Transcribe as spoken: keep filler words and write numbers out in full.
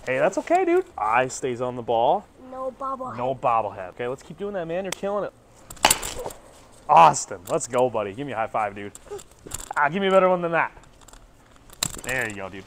Hey, that's okay, dude. Eye stays on the ball. No bobblehead. No bobblehead. Okay, let's keep doing that, man. You're killing it. Austin, let's go, buddy. Give me a high five, dude. Ah, give me a better one than that. There you go, dude.